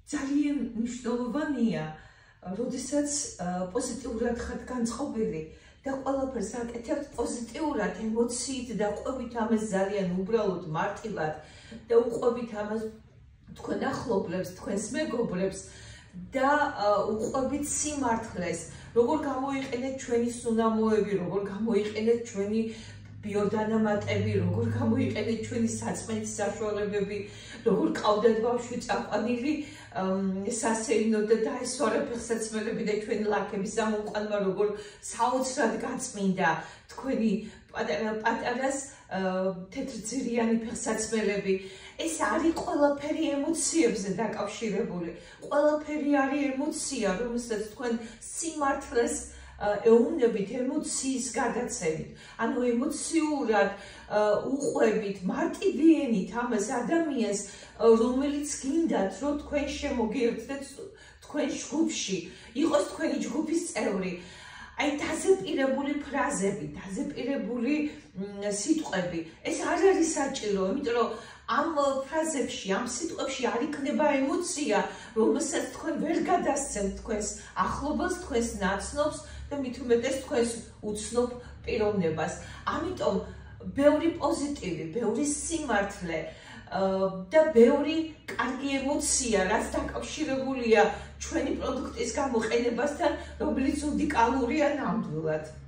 ძალიან მნიშვნელოვანია, როდესაც პოზიტიურად ხართ განწყობილი და ყველაფერს აკეთებთ პოზიტიურად, ემოციით და ყვებით ამას ძალიან უბრალოდ მარტივად და უყვებით ამას თქვენ ახლობლებს, თქვენს მეგობრებს და უყვებით სიმართლეს, როგორ გამოიყენეთ ჩვენი სუნამოები, როგორ გამოიყენეთ ჩვენი ბიოდანამატები, როგორ გამოიყენეთ ჩვენი საწმენდის საშუალებები, როგორ ყავდათ ბავშვი წაყვანილი სასეირნო და დაესვარა ფეხსაცმელები და ჩვენი ლაქების ამოყვანმა როგორ საოცრად გაწმინდა თქვენი პატარას თეთრძირიანი ფეხსაცმელები. ეს არის ყველაფერი ემოციებზე დაკავშირებული. ყველაფერი არის ემოცია, რომელსაც თქვენ სიმართლეს ეუბნებით ემოციის გადაცემით. ანუ ემოციურად უყვებით, მარტივიენით ამას ადამიანს, რომელიც გინდათ, რომ თქვენ შემოგიერთდეთ თქვენ ჯგუფში, იყოს თქვენი ჯგუფის წევრი. აი დაზეპირებული ფრაზები, დაზეპირებული სიტყვები, ეს არ არის საჭირო, იმიტომ რომ ამ ფრაზებში, ამ სიტყვებში არ იქნება ემოცია, რომელსაც თქვენ ვერ გადასცემთ თქვენს ახლობელს, თქვენს ნაცნობს და მით უმეტეს თქვენს უცნობ პიროვნებას. ამიტომ ბევრი პოზიტივი, ბევრი სიმართლე და ბევრი კარგი ემოცია, რაც დაკავშირებულია ჩვენი პროდუქტის გამოყენებასთან, რომელიც უნიკალურია ნამდვილად.